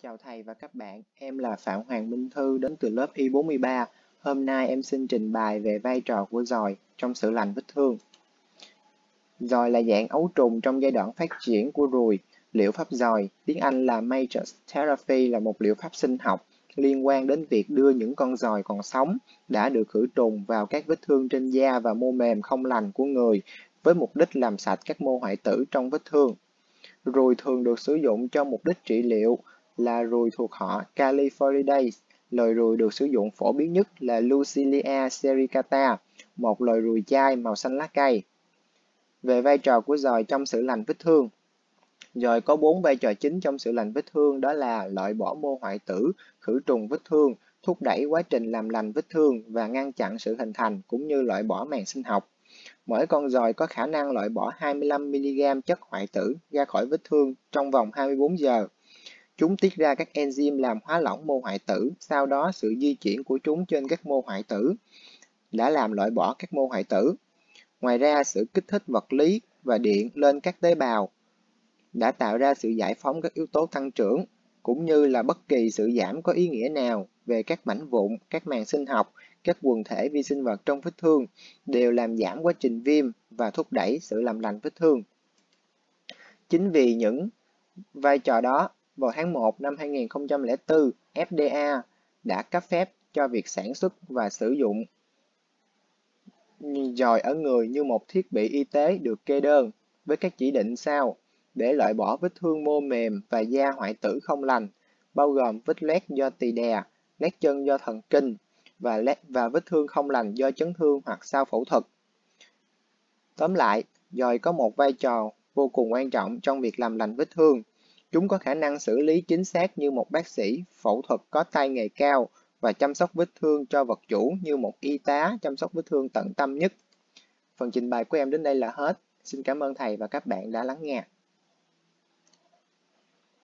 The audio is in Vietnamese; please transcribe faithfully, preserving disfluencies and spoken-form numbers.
Chào thầy và các bạn, em là Phạm Hoàng Minh Thư đến từ lớp Y bốn mươi ba. Hôm nay em xin trình bày về vai trò của giòi trong sự lành vết thương. Giòi là dạng ấu trùng trong giai đoạn phát triển của ruồi. Liệu pháp giòi, tiếng Anh là Matrix Therapy, là một liệu pháp sinh học liên quan đến việc đưa những con giòi còn sống đã được khử trùng vào các vết thương trên da và mô mềm không lành của người với mục đích làm sạch các mô hoại tử trong vết thương. Ruồi thường được sử dụng cho mục đích trị liệu là ruồi thuộc họ Calliphoridae. Loài ruồi được sử dụng phổ biến nhất là Lucilia sericata, một loài ruồi chai màu xanh lá cây. Về vai trò của giòi trong sự lành vết thương. Giòi có bốn vai trò chính trong sự lành vết thương, đó là loại bỏ mô hoại tử, khử trùng vết thương, thúc đẩy quá trình làm lành vết thương và ngăn chặn sự hình thành cũng như loại bỏ màng sinh học. Mỗi con giòi có khả năng loại bỏ hai mươi lăm mi-li-gam chất hoại tử ra khỏi vết thương trong vòng hai mươi bốn giờ. Chúng tiết ra các enzyme làm hóa lỏng mô hoại tử, sau đó sự di chuyển của chúng trên các mô hoại tử đã làm loại bỏ các mô hoại tử. Ngoài ra, sự kích thích vật lý và điện lên các tế bào đã tạo ra sự giải phóng các yếu tố tăng trưởng, cũng như là bất kỳ sự giảm có ý nghĩa nào về các mảnh vụn, các màng sinh học, các quần thể vi sinh vật trong vết thương đều làm giảm quá trình viêm và thúc đẩy sự làm lành vết thương. Chính vì những vai trò đó, vào tháng một năm hai nghìn không trăm lẻ bốn, F D A đã cấp phép cho việc sản xuất và sử dụng giòi ở người như một thiết bị y tế được kê đơn với các chỉ định sau để loại bỏ vết thương mô mềm và da hoại tử không lành, bao gồm vết loét do tỳ đè, loét chân do thần kinh và, và vết thương không lành do chấn thương hoặc sau phẫu thuật. Tóm lại, giòi có một vai trò vô cùng quan trọng trong việc làm lành vết thương. Chúng có khả năng xử lý chính xác như một bác sĩ phẫu thuật có tay nghề cao và chăm sóc vết thương cho vật chủ như một y tá chăm sóc vết thương tận tâm nhất. Phần trình bày của em đến đây là hết. Xin cảm ơn thầy và các bạn đã lắng nghe.